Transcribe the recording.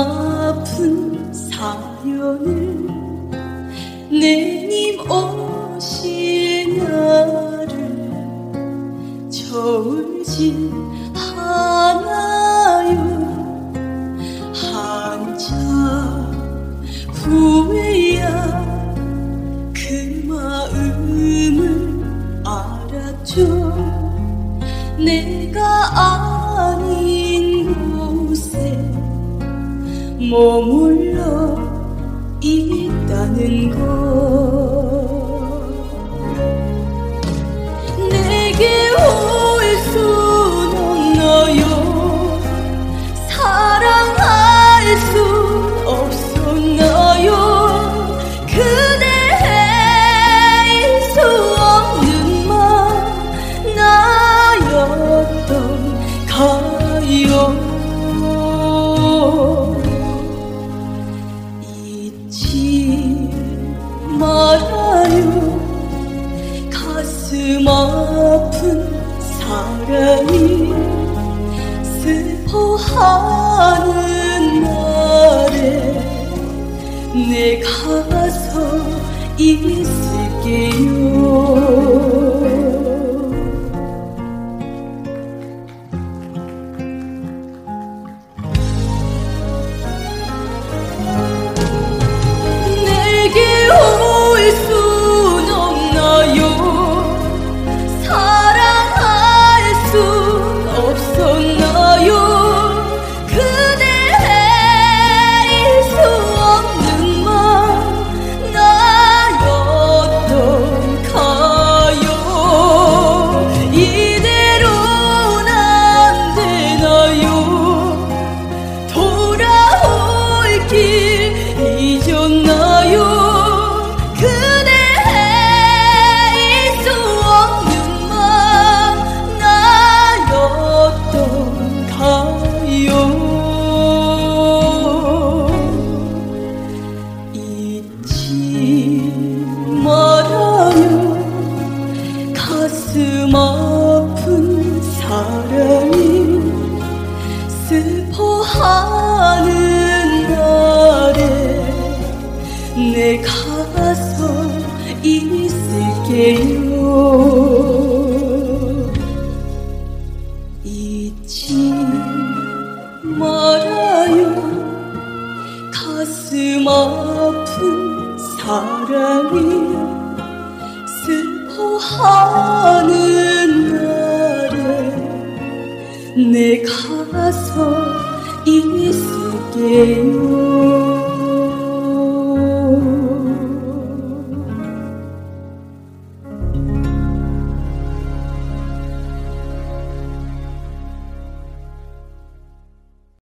아픈 사연을 내님 오신 날을 저울질 하나요. 한참 후에야 그 마음을 알았죠. 내가 아닌 곳에 머물러 있다는 것. 내게 올 순 없나요? 사랑할 수 없었나요? 그대일 수 없는 맘 나였던가요? 말아요. 가슴 아픈 사랑이 슬퍼하는 날에 내 가서 있을게요. 가슴 아픈 사랑이 슬퍼하는 날에 내 가서 있을게요. 잊지 말아요. 가슴 아픈 사랑이 슬퍼하는 날에 내 가서 있을게요.